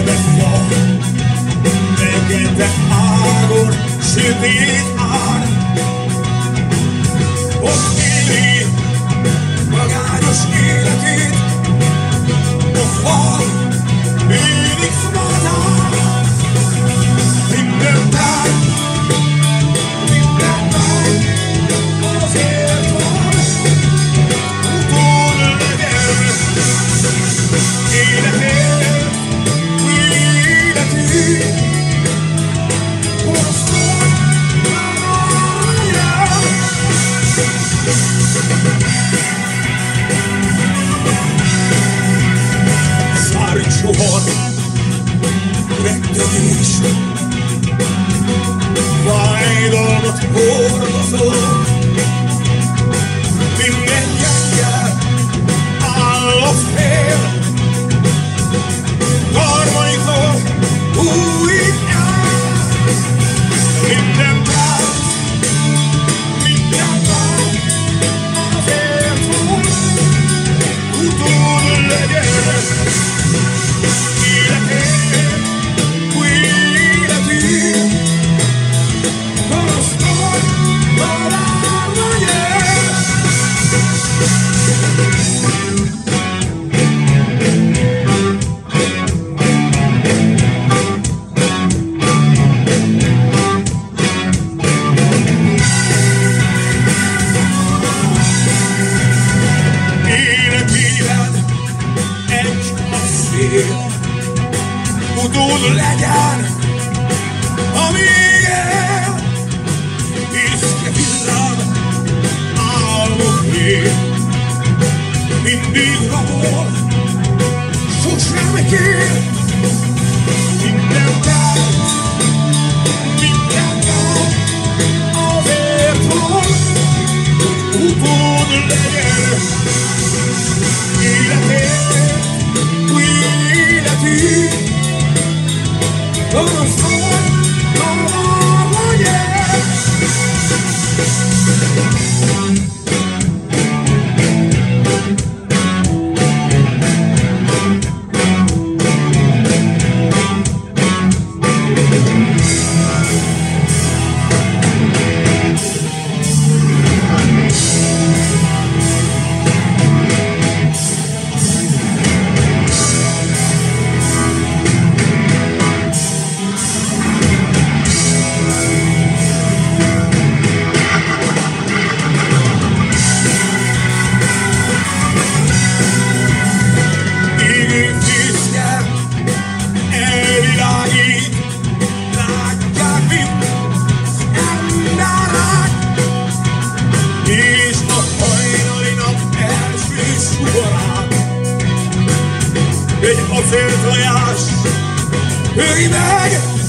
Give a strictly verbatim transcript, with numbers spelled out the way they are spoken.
Fekete fa, fekete ágon, sötét ár. Ott éli magányos életét, a fal élik szabadán. Minden tár, minden tár, azért van, utól legyen életért, életű. Oroszlán várjál. Szári csohar, rettegés, fájdalmat hordozol. Minden gyenge áll a fél, karmaikon újjál. Minden tánc, minden tánc, azért van, utól legyen életért, új életű. Oroszlán madár legyen. Életéred egy a szél, utól legyen, amíg él. Iszke villám, álmok él, mindig rabol, sosem kér. Minden tár, minden tár, azért van, utól legyen életért, új életű. Oroszlán madár legyen. Egy acéltojás, őj meg!